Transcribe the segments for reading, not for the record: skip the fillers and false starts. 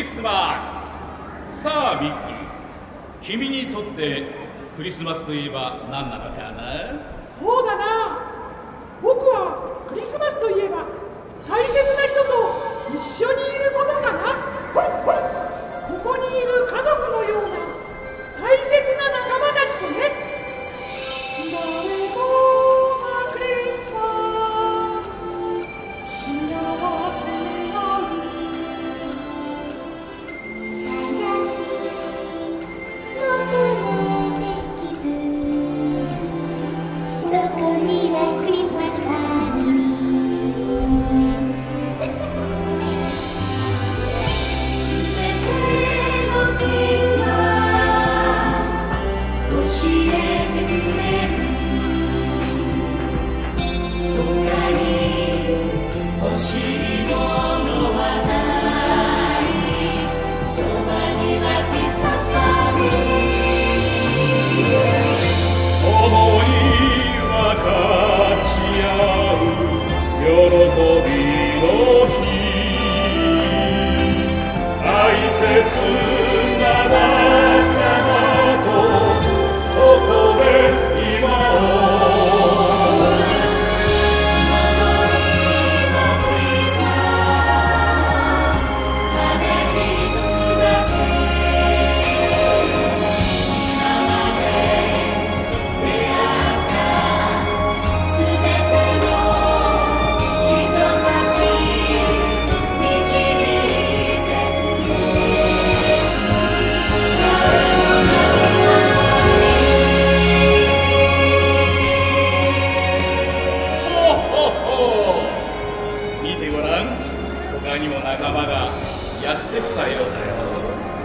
リスマス。さあミッキー、君にとってクリスマスといえば何なのかな？ そうだな、僕はクリスマスといえば大切な人と一緒にいることかな。ここにいる家族のような大切な仲間たちとね。誰もがクリスマス幸せなる探し求めて気づくそこにはクリスマスファミリーすべてのクリスマス教えてくれる他に欲しいものはないそばにはクリスマスファミリー思い分かち合う喜びの日、大切な仲間とここで今を望みはクリスマスただ一つだけ今まで出会ったすべての人たち導いてくれ誰もがクリスマスファミほほほ、見てごらん、他にも仲間がやってきたようだよ。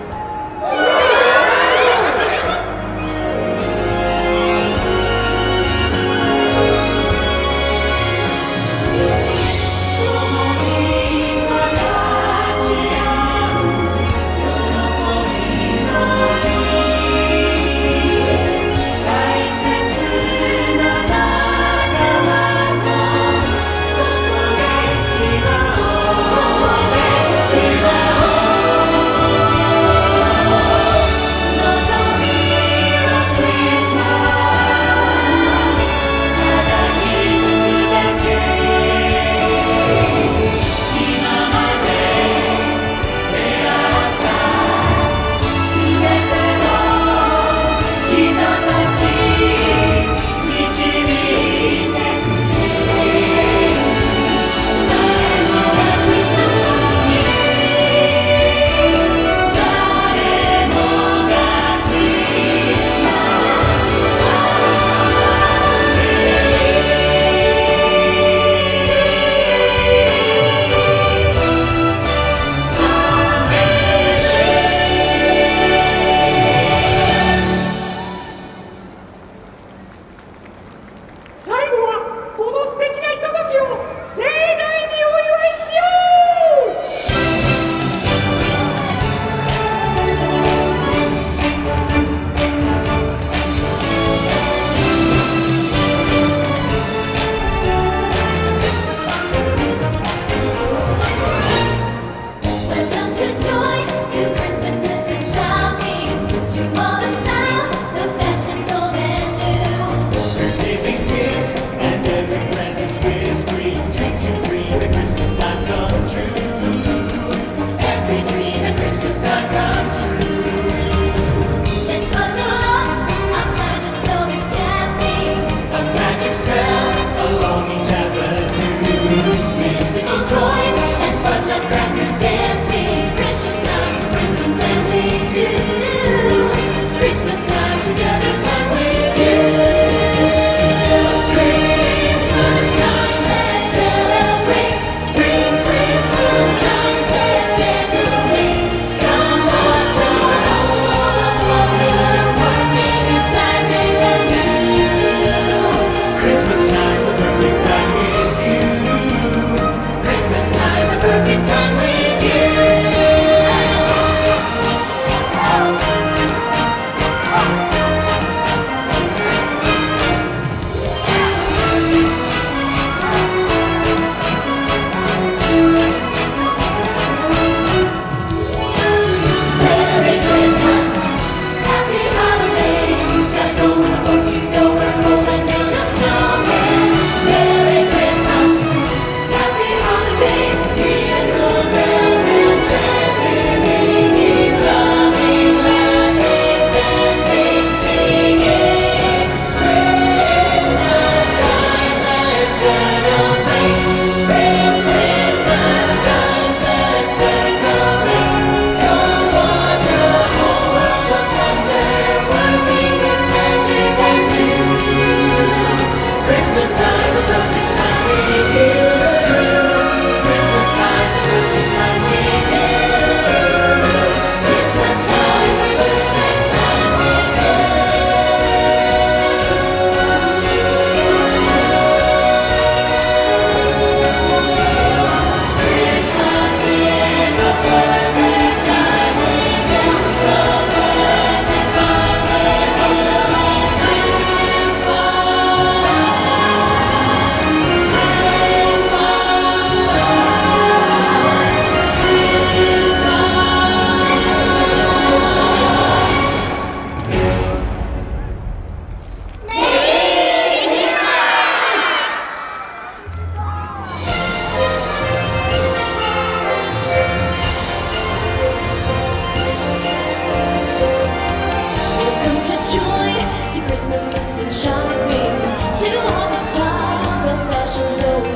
最後はこの素敵なひとときを盛大にお祝いしよ Welcome to joy, to Christmasness and shopping, to all the style, the fashion's old and new. We're giving gifts and every present's Christmas green. Treats you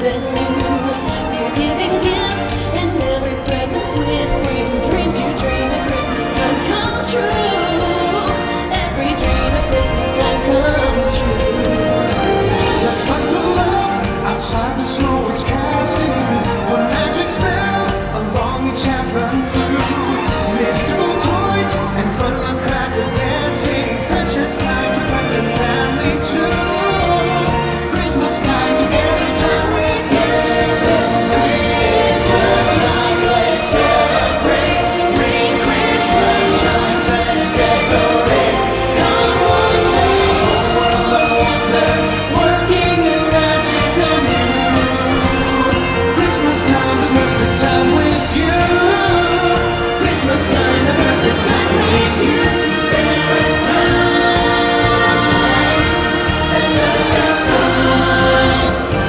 than new. We're giving gifts and every present's whispering dreams you dream at Christmas time come true. Every dream at Christmas time comes true. Let's bundle up outside the snow is casting a magic spell along each avenue. Mystical toys and fun nutcracker dancing. Precious time for friends and family too. Christmas time together, time with you. Christmas time, let's celebrate. Ring Christmas chimes, let's decorate. Come on, take a world of wonder, working its magic anew. Christmas time, the perfect time with you. Christmas time, the perfect time with you. Christmas time, the perfect time.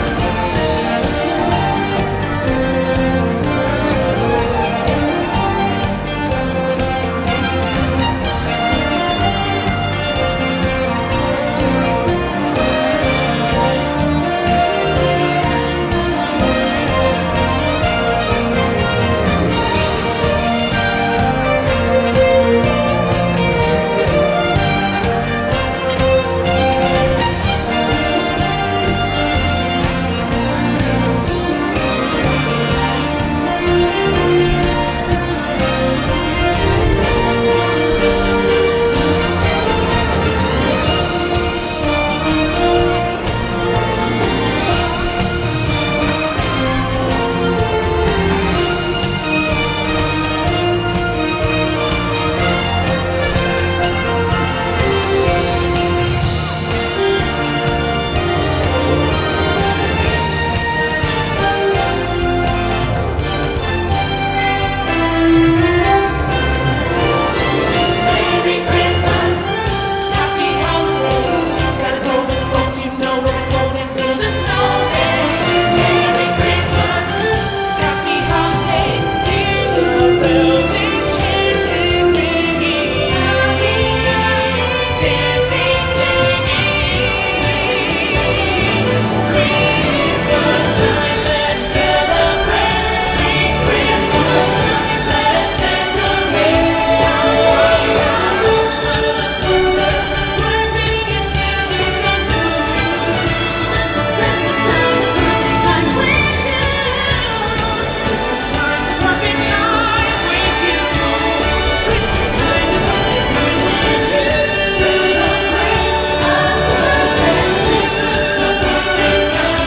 Merry Christmas, happy holidays. Gotta go with the folks you know when it's blowing through the snow. Merry Christmas, happy holidays. Hear the bells enchanting, ringing out, dancing, singing. Christmas time, let's celebrate. Christmas time, let's decorate. Working its magic anew. Christmas time, the perfect time with you. Christmas time, the perfect time with you. Christmas time, the perfect time with you. Celebrate our birthday, Christmas, the perfect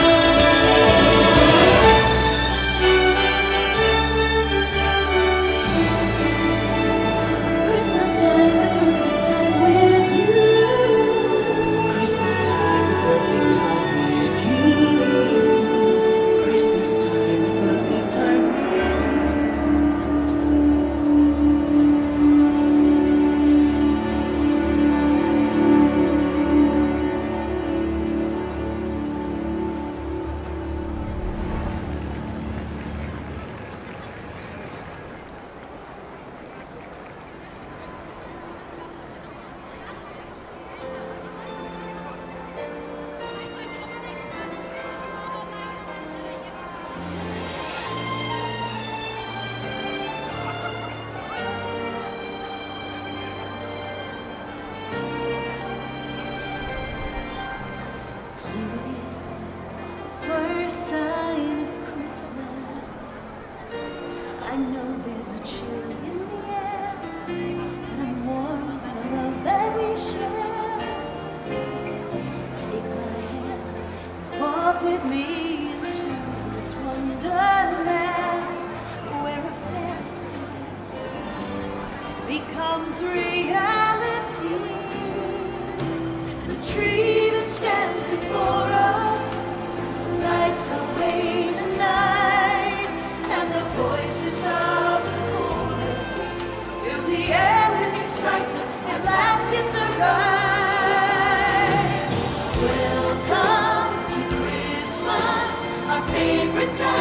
Christmas time, the perfect time with you. Christmas time, the perfect time with you. Christmas time, the perfect time with you. Here it is, the first sign of Christmas. I know there's a chill in the air, but I'm warmed by the love that we share. Take my hand and walk with me into this wonderland where a fantasy becomes reality. The tree that stands before us lights our way tonight, and the voices of the chorus fill the air with excitement. At last it's arrived. Welcome to Christmas, our favorite time.